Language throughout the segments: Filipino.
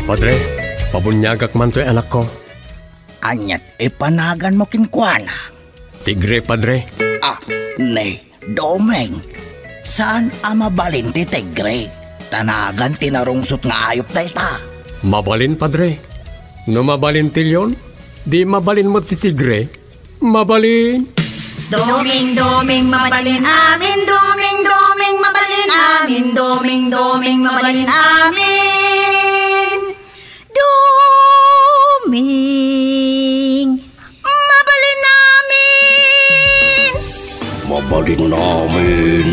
Padre, pabunyagak man to'y anak ko. Anyat ipanagan mo kinkwana. Tigre, Padre. Nay, Domeng. Saan mabalin ti tigre? Tanagan tinarungsot nga ayop na ita. Mabalin, Padre. No mabalin tilyon, di mabalin mo ti tigre. Mabalin. Doming, doming, mabalin amin. Doming, doming, mabalin amin. Doming, doming, mabalin amin. Doming, mabalin amin. Mabalin namin.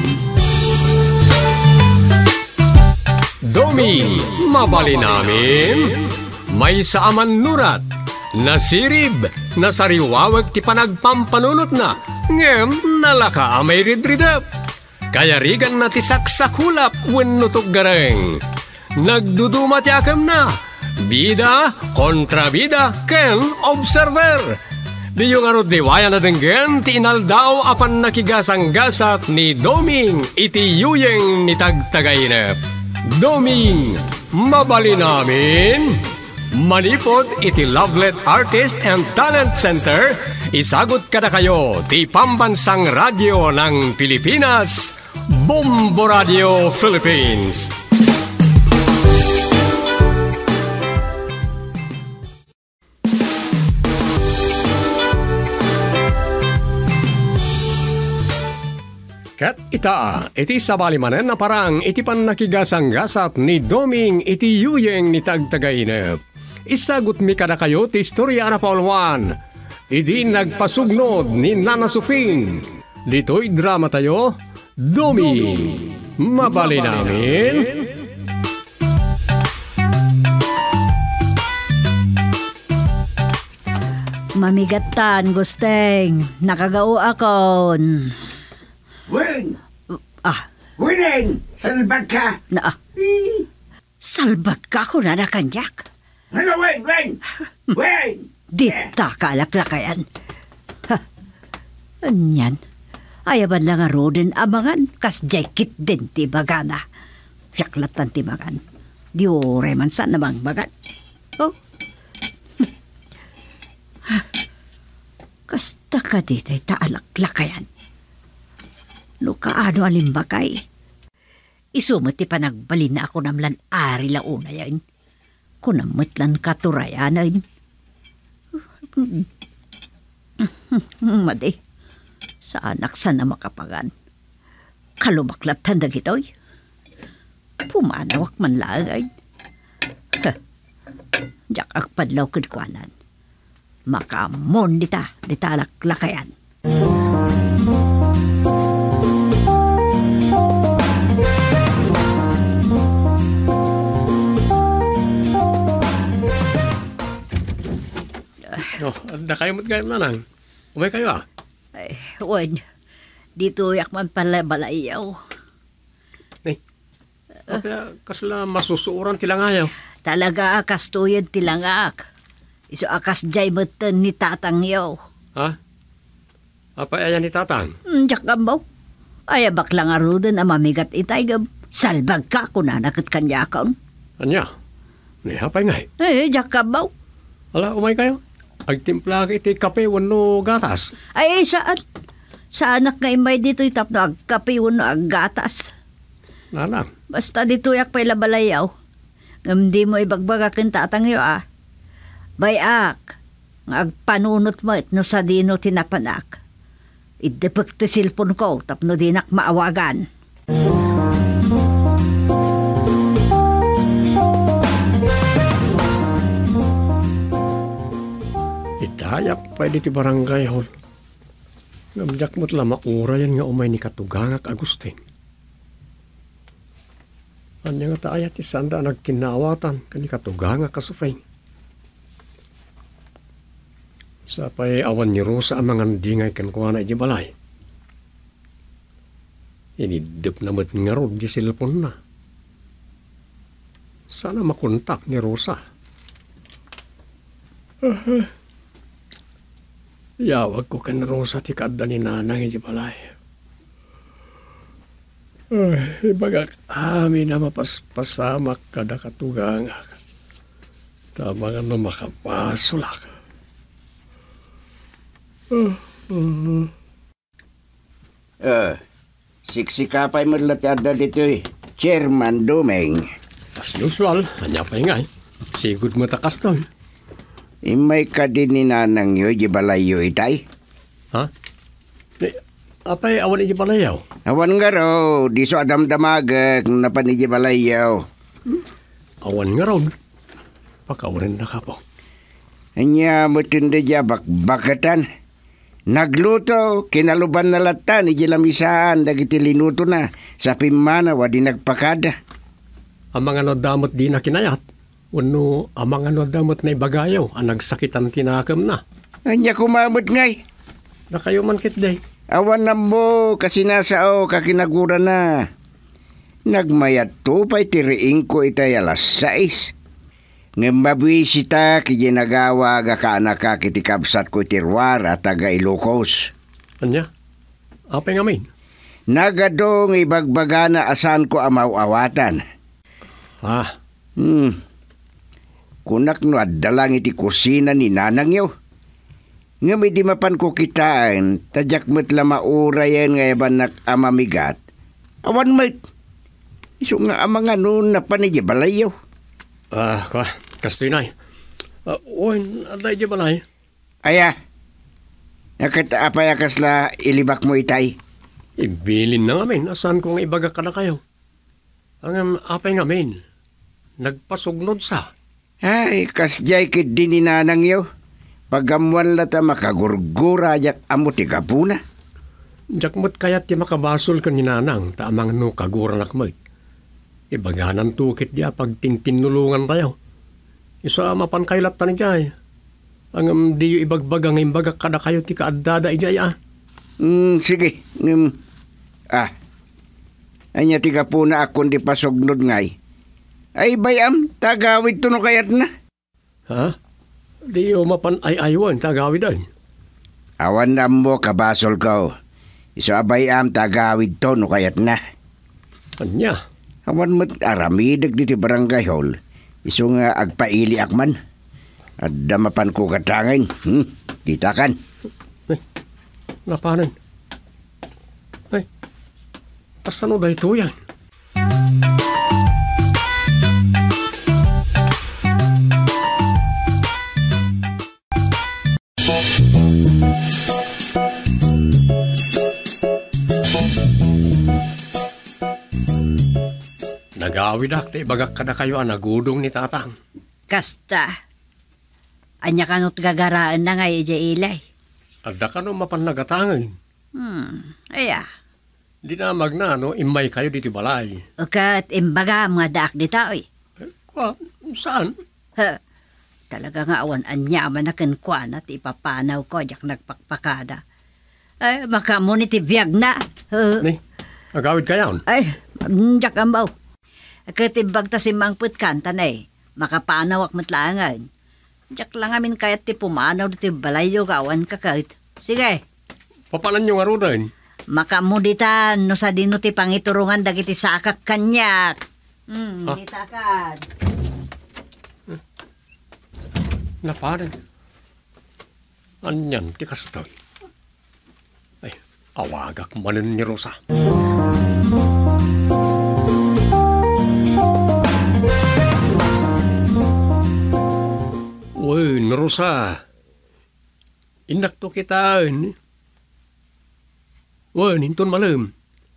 Doming, mabalin namin. May saaman nurat. Nasirib, nasariwawag ti panagpampanunot na. Ngem, nalaka amay ridridap. Kaya rigan na ti saksakulap wennutok gareng. Nagduduma ti akam na. Bida, kontrabida, ken observer. Di yung arot diwaya na denggen ti inaldaw apan nakigasang-gasat ni Doming iti yuyeng ni tagtagainep. Doming, mabali namin. Manipod iti Lovelet Artist and Talent Center, isagot kada kayo ti Pambansang Radyo ng Pilipinas, Bombo Radio Philippines. Kat ita, iti sabali manen na parang iti pan nakigasang-gasat ni Doming iti yuyeng ni tagtagainep. Isagot mi kada kayo ti istorya na Paulwan. Idi nagpasugnod ni Nana Sufing. Dito'y drama tayo, Doming, mabali namin. Mamigatan, Gusteng. Nakagao akon. Weng! Ah, Wineng! Salbag ka! salbag ka ko na nakanyak. Ano, Weng? Weng! Weng! Dita ka alaklakayan. Ha, anyan. Ayaban lang nga roden amangan, kas jacket din ti bagana. Siyaklatan ti bagan. Di oreman sa namang bagan. Oh. Kasta ka dito ta alaklakayan. No kaano alimbakay. Isumati pa nagbalin na ako namlan ari launa yan. Kunamatlan katurayanan. Madi, sa anak sana makapagan. Kalumaklatan na gito'y. Pumanawak man lagay. Diyak agpadlaw kudkwanan. Makamon dita laklakayan. Oh, da kayo matgayam na lang. Umay kayo ah. Ay, wan. Dito yak man pala balayaw. Nay, kaya kasla masusuuran tilangayaw. Talaga akas tuyad tilangak. Iso akas jay matan ni tatang yaw. Ha? Apa ayan ni tatang? Diyak gambaw. Ay baklang arudan ang mamigat itay gab. Salbag ka kung nanakit kanya kaon. Anya? Ni hapay ngay. Diyak gambaw. Ala, umay kayo. Agtimpla ka iti kape wano gatas. Ay, saan? Sa anak nga imay dito itap no agkape wano aggatas. Nalang. Basta dito yak pa'y labalayaw. Ngam di mo ibagbagakin tatang yo ah. Bayak, agpanunot mo itno sa dino tinapanak. Idepek ti silpon ko tapno dinak maawagan. Itayap pwede ti barangay hall. Ngamjak mo't lama urayan nga umay ni katugangak Agustin. Anya nga taayat ti sanda nagkinawatan kani katugangak kasufay. Sapay awan ni Rosa ang mga dingay kankuha na ijibalay. Inidip namat nga ron di silpon na. Sana makontak ni Rosa. Yawag ko kan Rosa ti kadda ni nanang ijibalay. Ibagak amin na mapaspasamak kada katugangak. Tabangan na makapasulak. Siksikapay mo latada dito Chairman Domeng. As usual, hanya pa ingay. Sigud mo takas to. Imay ka din ni nanang yo, jibalayo itay. Ha? Apay awan iji balayaw? Awan nga raw, di so adam damagak, napan jibalayaw. Awan nga raw. Pakawarin na ka po. Anya mo tinda jabak bakatan. Nagluto, kinaluban na latan, ijilamisaan, dagiti linuto na, sa pimana, wadi nagpakada. Ang mga no damot di na kinayat. Wano, ang mga no damot na ibagayaw, ang nagsakitan tinakam na. Anya kumamot ngay. Na kayo man kit day. Awan na mo, kasi nasao, kakinagura na. Nagmayat to, pa'y tiriing ko itay alas 6. Ngambabwisita kiginagawa gakana ka kitikabsat ko tirwar at taga Ilocos. Anya? Apay nga main? Nagadong ibagbagana asan ko amaw-awatan. Ah, Kunak no adalang iti kusina ni nanang yaw. Nga may di mapan ko kitaan, tadyak mo't lamaurayan nga yaban nak amamigat. Awan mo't. Iso nga amang ano na panidya balay yaw. Kastoy na. Oy, aday di balay. Aya, nakataapay akasla ilibak mo itay. Ibilin na ngamin, asan kong ibaga ka na kayo? Ang apay ngamin, nagpasugnod sa. Ay, kasjay kid din ni nanang yaw. Pagamuan lata makagurgura jak amo ti kapuna. Jakmot kayat ti makabasol ka ni nanang, taamang no kaguranak mo. Ibaganan tukit dia pag tintinulungan tayo. Isa mapan kailat ta ni jay. Ang di yu ibagbaga ng imbaga kada kayo ti kaadada ijay Sige. Anya ti kapuna akon di pasugnod ngay. Ay bayam, tagawid to no kayat na. Ha? Di yu mapan ay-aywan, tagawid ay. Awan na mo kabasol ko. Iso abayam tagawid to no kayat na. Anya? Awan mo't aramidag diti barangay hall. Iso nga agpaili akman. At damapan ko katangin. Ditakan. Napanan? Ay, pasano da ito yan? Nagawid akte, bagak ka na kayo nagudong ni tatang. Kasta. Anya kanot gagaraan na nga ija ilay. Adda ka no mapan nagatangin. Aya. Di na magnano, imay kayo dito balay. Ukat imbaga mga daak di taoy. Saan? Talaga nga awan anyaman na kinkwan at ipapanaw ko jak nagpakpakada. Ay, makamuni ti biyag na. Ni, agawid kayaon. Ay, jak ambaw. Katibag ta si Mangput kanta na makapanaw ak matlangan. Jak lang amin kayat ti pumanaw ti balayo kawan kakait. Sige. Papalan yung arudan. Makamuditan no sa dino ti pangiturungan dagiti sakak kanyak. Ditakan. Naparan. Anyan, ti kastoy. Ay, awagak manin ni Rosa. Uy, Rosa. Inak to kita. Uy, nintun malam.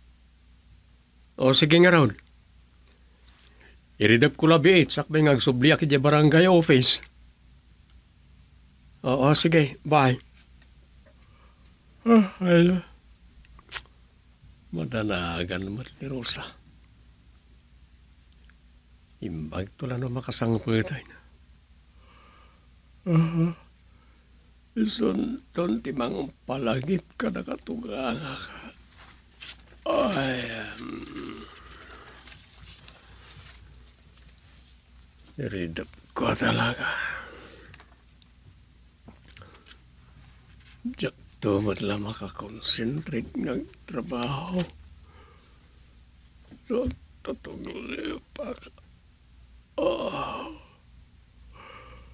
O sige nga raw. Iridap ko labi sakbay ngagsubli aki di barangay office. Oo, sige. Bye. Ay, madanagan naman ni Rosa. Imbag to lang makasangputan. Isun ton timang palagip ka nakatugang ka. Ay, iridap ko talaga. Diyak to matla makakonsentrate ng trabaho. So, tatuloy pa ka.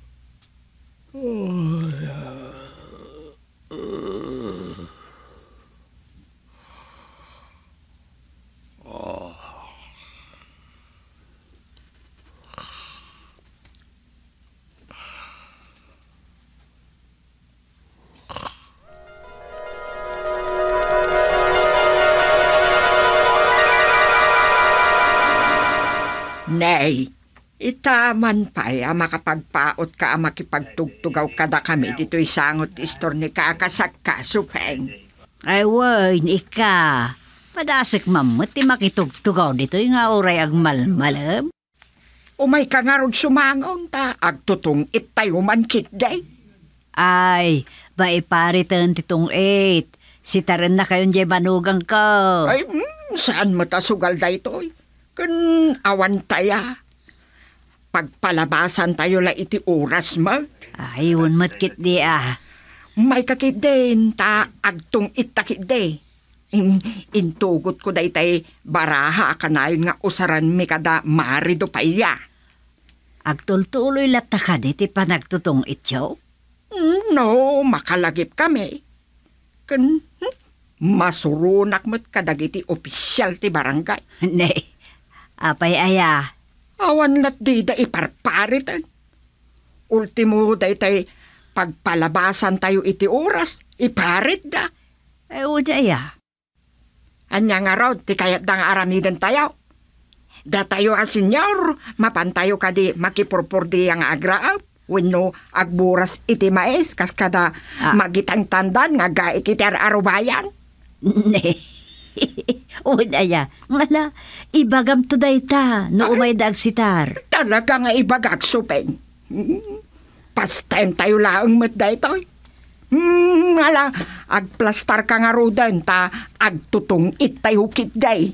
Nay, itaman pa makapagpaot ka makipagtugtugaw kada kami dito isangot istor ni kakasak ka, Supeng. Ay, wain, ika. Padasik mamot, ti makitugtugaw dito yung nga oray ag malmalam. Umay ka nga rod sumangon ta, agtutong itayo man kitday. Ay, ba iparitan titong 8. Si taran na kayon jay manugang ko. Ay, saan mo ta sugal da ito? Kun awan taya. Pagpalabasan tayo la iti oras mo. Ay, un matkit di May kakit din, ta agtong itakit de. Intugot ko da itay baraha kanayon nga usaran mi kada marido paya. Agtultuloy lata ka diti panagtutong ityaw? No, makalagip kami. Kun masurunak mo't kadagiti opisyal ti barangay. Ne, apay aya. Awan lat di da iparparitan. Ultimo da itay pagpalabasan tayo iti oras, iparit da. Ay, uda aya. Anya nga raw, ti kayat da nga aramidan tayo. Da tayo ang senyor, mapantayo ka di makipurpur di ang agraaw. Wenno agburas iti maes, kas kada magitang tandan nga gaikiter arubayan. Ne, uda aya. Ngala, ibagam to day ta, no umay dag sitar. Talaga nga ibagag, Supeng. Pastime tayo laang mat da ito. Ngala, agplastar ka nga rudan, ta agtutong itay hukit day.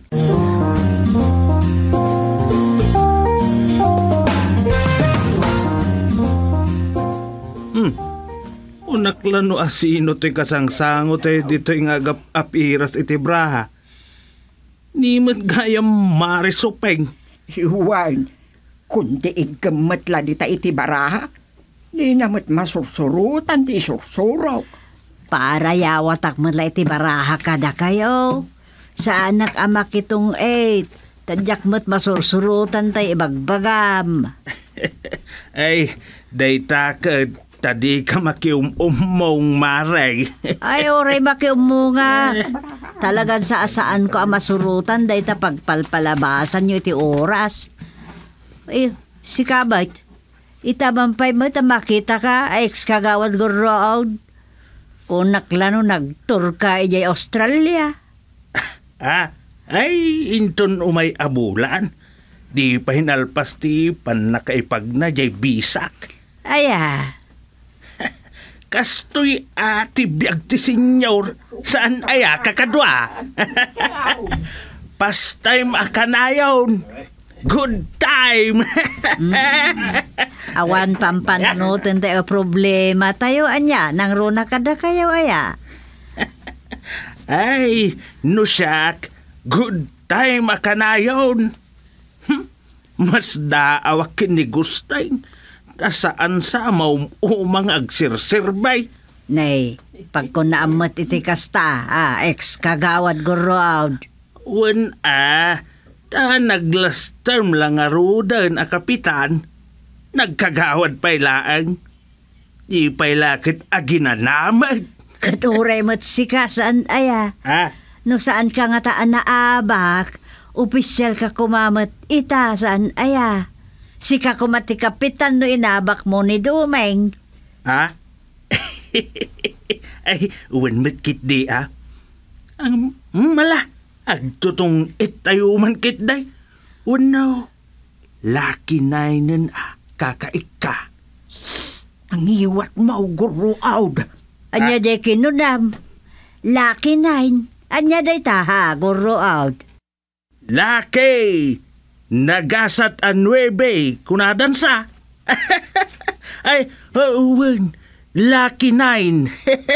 Unaklano asino to'y kasangsango tayo dito yung agap apiras iti braha. Ni mat gayam marisopeng. Iwan, kundi igamat la dita iti baraha, di namat masursurutan ti sursurok. Para yawatak mo la iti baraha kada kayo. Sa anak amak itong 8. Tadyak mo't masursurutan tayo ibagbagam. Ay, day takad. Tadi ka makiumumong mareg. Ay, oray makiumunga. Talagang sa asaan ko ang masurutan dahil ta pagpalpalabasan nyo iti oras. Eh, si Kabat, itamampay mo ta makita ka, ex kagawad gorood. Unak lano nagtur ka ijay Australia. Ay, inton umay abulan. Di pa hinalpas ti pan nakaipag na jay bisak. Aya. Kastoy tibiyag ti senyor. Saan aya kakadwa? Pastime akanayon. Good time. Awan pampanunutin tayo problema tayo anya. Nang runa kada kayo aya. Ay, nusak. Good time akanayon. Mas daawak ni Gustay. Kasaan sa umang agsirsirbay. Nay, pag ko naamat iti kasta, ex kagawad gorood. Wen ta naglas term lang arudan a kapitan, nagkagawad pa'y laang. Di pa'y lakit aginanamag. Katuray mo't sika saan aya. No saan ka nga taan na abak, opisyal ka kumamat ita saan aya. Sika kumati kapitan no inabak mo ni Dumeng. Ay, uwan matkit di Ang mala, agtutong itayuman kit day. Uno, laki nainan kakaika. Ang iwat mo, guruaw. Anya day kinunam. Laki nain. Anya day taha, guruaw. Laki! Nagasat a 9 kunadansa. Ay, lucky 9.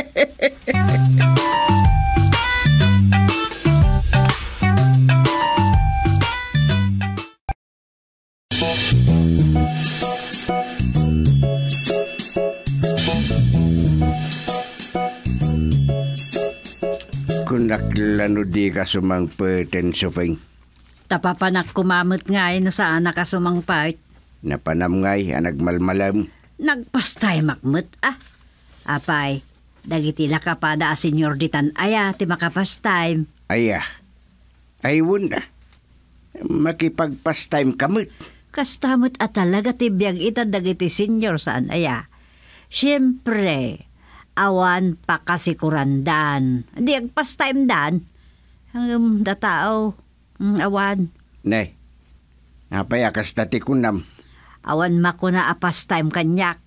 Kunaklano di ka sumangpeten, Sofeng. Tapapanak kumamot nga no sa anak ka sumangpart. Napanam ngay, nagmalmalam. Nagpastay makmut Apay, dagiti lakapada a senyor ditan aya ti makapastay. Aya, ay wunda. Makipagpastime kamot. Kastamot at talaga tibiyang ita dagiti senior saan aya. Siyempre, awan pa kasi kurandan. Di agpastime dan. Ang datao, awan. Nay, napayakas dati kunam. Awan makuna apas time kanyak.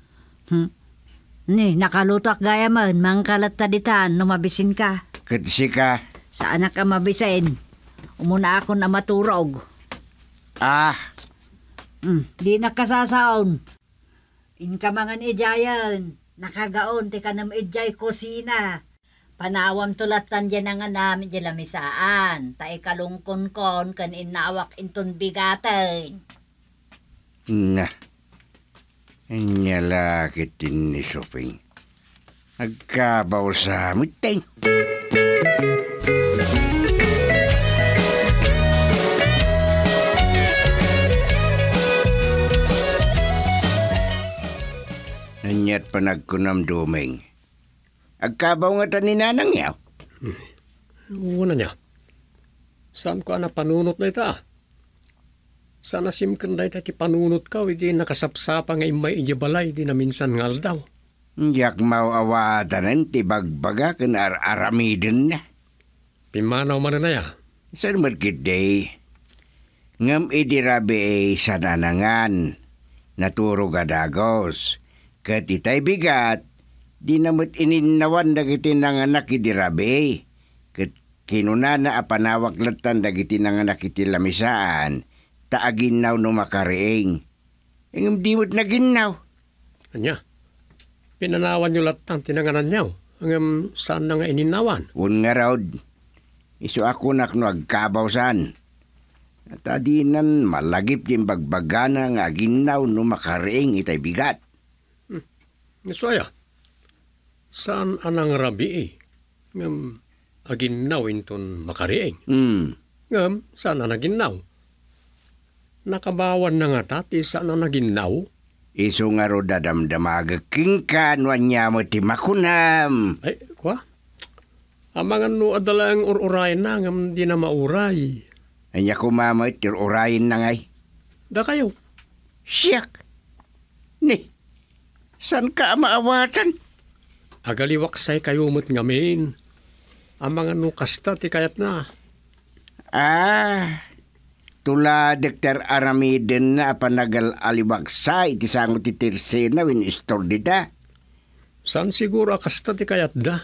Ni, nakaluto ak gaya man, mangkalat taditan, numabisin ka. Katsi ka. Saan ka mabisin? Umuna ako na maturog. Di nakasasaon. Inkamangan ijayan, nakagaon, ti ka nam ijay kusina. Panawam tulatan dyan nga namin dyan lamisaan. Ta ikalungkon kon kan inawak inton bigatan. Na. Anyala kitin ni Soping. Agkabaw sa muting. Nanyat panagkunam Domeng. Agkabaw nga ta ni nanang yaw. Una niya. Saan ko na panunot na ita? Sana simkan da ita ti panunot ka, hindi nakasapsapa nga imay ijabalay, di na minsan ngal daw. Yak mau awatanan ti bagbaga kan aramiden na. Pimanaw man na ya. Saan markit day? Ngam idirabe sa nanangan. Naturo gadagos. Kat itay bigat. Di namot ininawan dagiti nanganak idirabe. Kat kinunana apanawak latan dagiti nanganak iti lamisaan. Taaginaw no makariing. Ngam dimot na ginaw. Anya? Pinanawan nyo latan tinanganan niyaw. Hanggang saan na nga ininawan? Un nga raw. Iso ako nak no agkabaw saan. At adinan malagip yung bagbagana nga ginaw no makariing itay bigat. Nisuaya, saan anang rabi eh? Ngam aginaw inton makariing. Ngam saan na naginaw? Nakabawan na nga tati saan na naginaw? Iso nga ro dadamdamagaking ka no anya mo ti makunam. Ay, kwa? Amangan no adalang uray na ngam di na mauray. Anya kumamay urayin na ngay. Da kayo? Siyak. Ni, saan ka maawatan? Agaliwaksay kayo mo't ngamin. Amangan no kasta ti kayat na. Tula Dr. Aramiden na panagal aliwaksay ti sango ti Tersena win istor dita. Saan siguro kasta ti kayat da?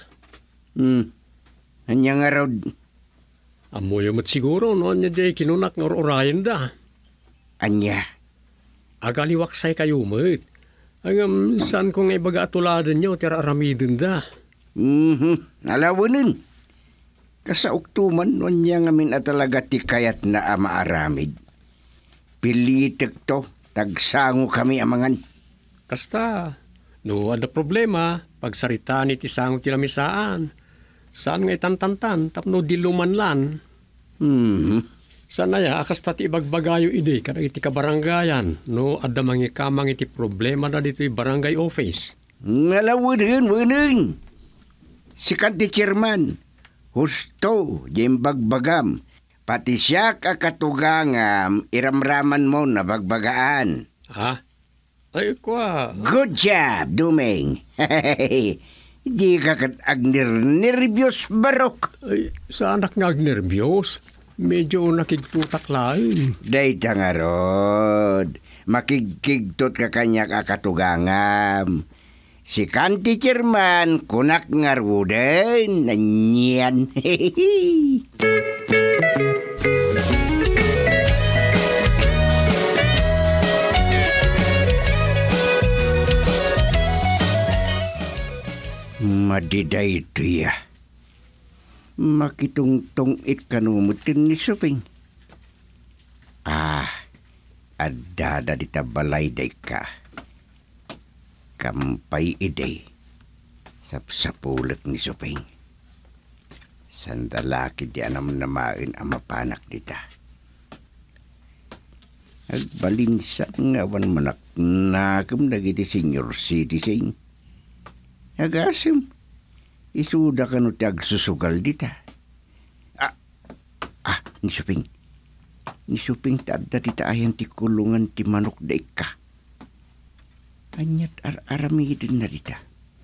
Anya nga raw. Amoy mo't siguro no anya di kinunak ng urayan da. Anya? Agaliwaksay kayo mo't. Ang saan kong ibaga atuladan nyo tira aramiden da. Alawanin. Kasauktuman nun niya ngamin at talaga ti kayat na maaramid. Pilitek to, tagsango kami amangan. Kasta, no ada problema, pagsarita ni ti sango ti lamisaan. Saan nga itantantan, tapno diluman lan. Saan na ya, akasta ti ibagbagayo ide, kada iti kabarangayan, no ada mangikamang iti problema na dito barangay office. Alawanin. Si kanti chairman. Husto, jem bagbagam. Pati siya kakatugangam, iramraman mo na bagbagaan. Ha? Ay, kwa. Good job, Dumeng. Di ka nervyos barok. Ay, saan ak nervyos? Medyo nakigtutak lain. Day tangarod. Makigkigtot ka kanya kakatugangam. Si kanti chairman, kunak ngarwuden, nanyan. Madiday ito ya. Makitungtong ikanumutin ni Soping. Adada di tabalay day ka. Kampay ide. Sapsapulat ni Soping. Sandalaki di anam namain ang mapanak dita. Agbalinsa nga wan manak nakam dagiti senior citizen. Agasim. Isuda ka no ti agsusugal dita. Ni Soping. ni suping taadda ti taayan ti kulungan ti manok da ika. Anyat aramidin na dita.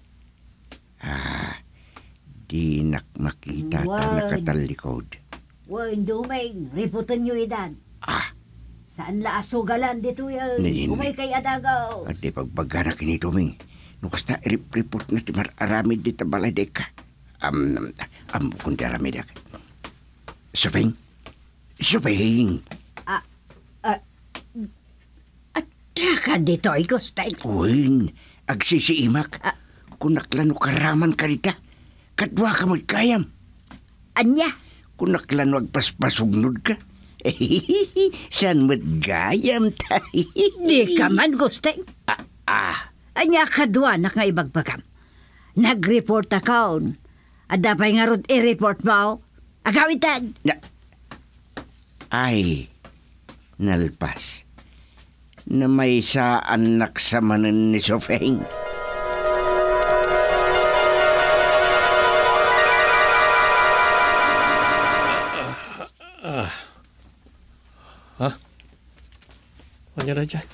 Di makita ta nakatalikod. Wen Domeng, riputan nyo idan. Saan la asugalan dito yan? Nadin. Umay kay adagaw. At di pagbaga na kinituming. Nukasta report na ti aramid di tabalay da ika. Kundi aramid ak. Suping? Tsaka dito, Igostay. Uwin, agsisiimak. Kung naklano karaman ka dita, kadwa ka magkayam. Anya? Kung naklano agpaspasugnod ka, saan magkayam tayo? Di ka man, Gostay. Anya kadwa na nga ibagbagam. Nag-report account. At dapat nga ron i-report mo. Agawitan. Ay, nalpas. Na may sa anak sa manan ni Sofeng. Anya na dyan.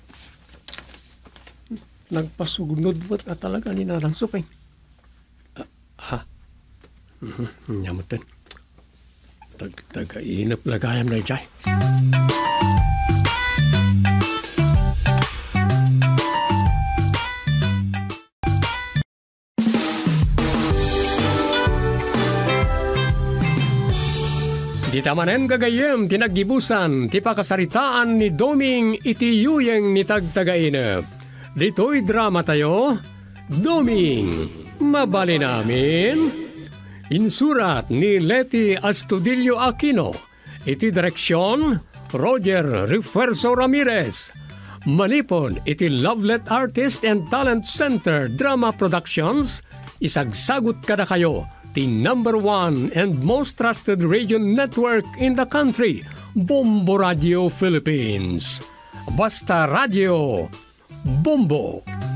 Nagpasugnod ba't na talaga ni Nanang Supeng? Nyamutin. Taga-inap lagayam na dyan. Di tamanen gagayem tinagibusan ti pakasaritaan ni Doming iti yuyeng ni tagtagainep. Dito'y drama tayo, Doming, mabali namin. Insurat ni Leti Astudillo Aquino. Iti direksyon, Roger Refuerzo Ramirez. Manipon iti Lovelet Artist and Talent Center Drama Productions. Isagsagot kada kayo the #1 and most trusted radio network in the country, Bombo Radio Philippines. Basta Radio, Bombo.